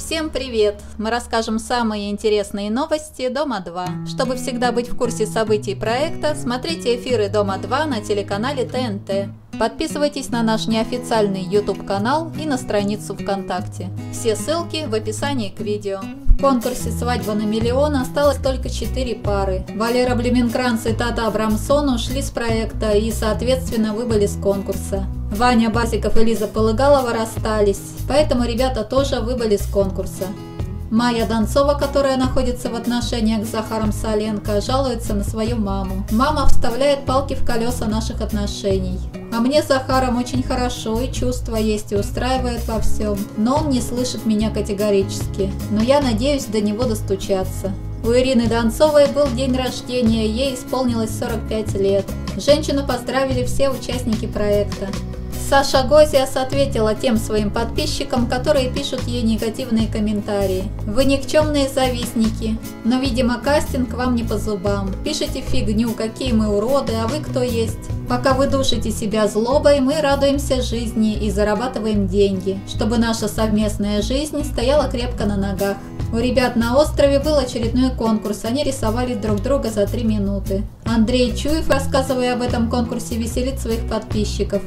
Всем привет! Мы расскажем самые интересные новости Дома-2. Чтобы всегда быть в курсе событий проекта, смотрите эфиры Дома-2 на телеканале ТНТ. Подписывайтесь на наш неофициальный YouTube-канал и на страницу ВКонтакте. Все ссылки в описании к видео. В конкурсе «Свадьба на миллион» осталось только 4 пары. Валера Блеменкранц и Тата Абрамсон ушли с проекта и, соответственно, выбыли с конкурса. Ваня Басиков и Лиза Полыгалова расстались, поэтому ребята тоже выбыли с конкурса. Майя Донцова, которая находится в отношениях с Захаром Соленко, жалуется на свою маму. Мама вставляет палки в колеса наших отношений. А мне с Захаром очень хорошо, и чувства есть, и устраивает во всем. Но он не слышит меня категорически. Но я надеюсь до него достучаться. У Ирины Донцовой был день рождения, ей исполнилось 45 лет. Женщину поздравили все участники проекта. Саша Гозиас ответила тем своим подписчикам, которые пишут ей негативные комментарии. Вы никчемные завистники, но, видимо, кастинг вам не по зубам. Пишите фигню, какие мы уроды, а вы кто есть. Пока вы душите себя злобой, мы радуемся жизни и зарабатываем деньги, чтобы наша совместная жизнь стояла крепко на ногах. У ребят на острове был очередной конкурс, они рисовали друг друга за 3 минуты. Андрей Чуев, рассказывая об этом конкурсе, веселит своих подписчиков.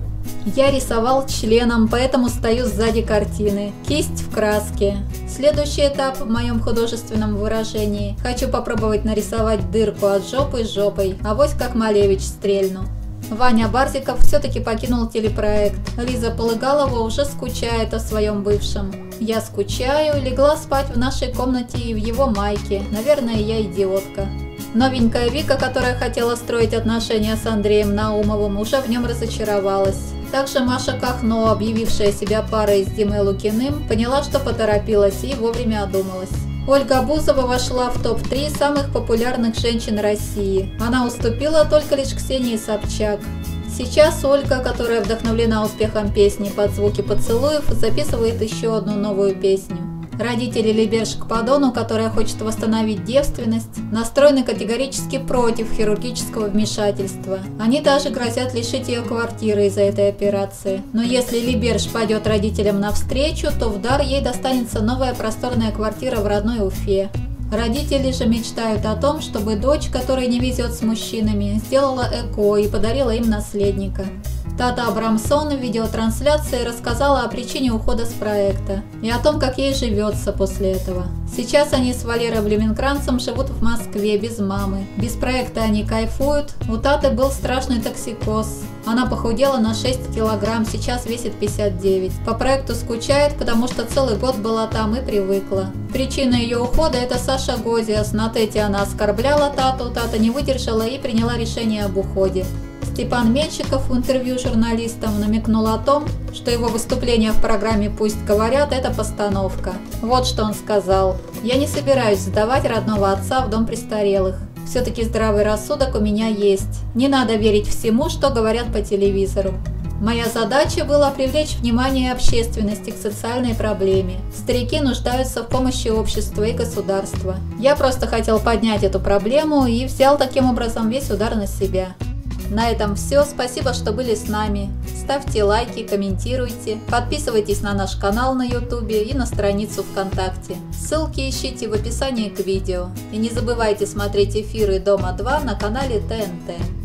Я рисовал членом, поэтому стою сзади картины. Кисть в краске. Следующий этап в моем художественном выражении. Хочу попробовать нарисовать дырку от жопы жопой, авось как Малевич стрельну. Ваня Барзиков все-таки покинул телепроект. Лиза Полыгалова уже скучает о своем бывшем. Я скучаю, легла спать в нашей комнате и в его майке. Наверное, я идиотка. Новенькая Вика, которая хотела строить отношения с Андреем Наумовым, уже в нем разочаровалась. Также Маша Кахно, объявившая себя парой с Димой Лукиным, поняла, что поторопилась и вовремя одумалась. Ольга Бузова вошла в топ-3 самых популярных женщин России. Она уступила только лишь Ксении Собчак. Сейчас Ольга, которая вдохновлена успехом песни «Под звуки поцелуев», записывает еще одну новую песню. Родители Либерш Кпадону, которая хочет восстановить девственность, настроены категорически против хирургического вмешательства. Они даже грозят лишить ее квартиры из-за этой операции. Но если Либерш пойдет родителям навстречу, то в дар ей достанется новая просторная квартира в родной Уфе. Родители же мечтают о том, чтобы дочь, которой не везет с мужчинами, сделала ЭКО и подарила им наследника. Тата Абрамсон в видеотрансляции рассказала о причине ухода с проекта и о том, как ей живется после этого. Сейчас они с Валерой Блеменкранцем живут в Москве без мамы. Без проекта они кайфуют. У Таты был страшный токсикоз. Она похудела на 6 килограмм, сейчас весит 59. По проекту скучает, потому что целый год была там и привыкла. Причина ее ухода – это Саша Гозиас. На тете она оскорбляла Тату, Тата не выдержала и приняла решение об уходе. Степан Меньшиков в интервью журналистам намекнул о том, что его выступление в программе «Пусть говорят» – это постановка. Вот что он сказал. «Я не собираюсь сдавать родного отца в дом престарелых. Все-таки здравый рассудок у меня есть. Не надо верить всему, что говорят по телевизору. Моя задача была привлечь внимание общественности к социальной проблеме. Старики нуждаются в помощи общества и государства. Я просто хотел поднять эту проблему и взял таким образом весь удар на себя». На этом все. Спасибо, что были с нами. Ставьте лайки, комментируйте, подписывайтесь на наш канал на YouTube и на страницу ВКонтакте. Ссылки ищите в описании к видео. И не забывайте смотреть эфиры Дома-2 на канале ТНТ.